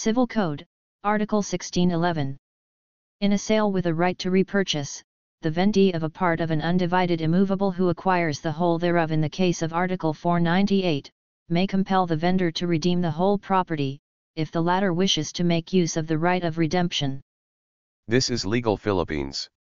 Civil Code, Article 1611. In a sale with a right to repurchase, the vendee of a part of an undivided immovable who acquires the whole thereof in the case of Article 498, may compel the vendor to redeem the whole property, if the latter wishes to make use of the right of redemption. This is legal Philippines.